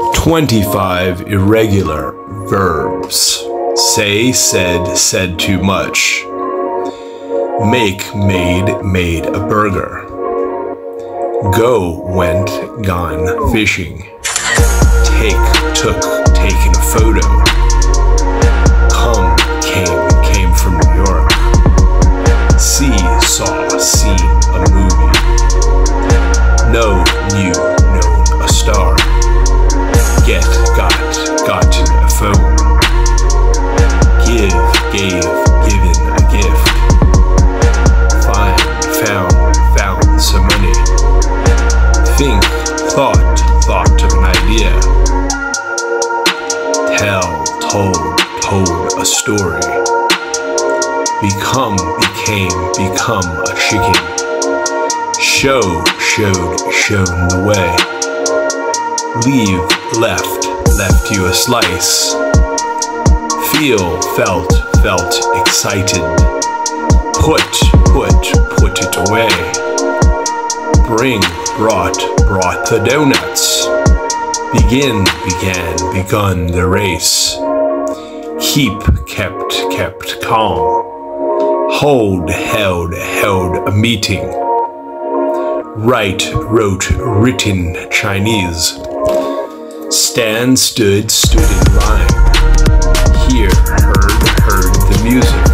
25 irregular verbs. Say, said too much. Make, made a burger. Go, went, gone fishing. Take, took, taken a photo. Come, came from New York. See, saw, seen a movie. Know, knew, known a star. Get, got a phone. Give, gave, given a gift. Find, found some money. Think, thought of an idea. Tell, told a story. Become, become a chicken. Show, shown the way. Leave, left you a slice. Feel, felt excited. Put it away. Bring, brought the donuts. Begin, begun the race. Keep, kept calm. Hold, held a meeting. Write, wrote, written Chinese. Stand, stood in line. Hear, heard the music.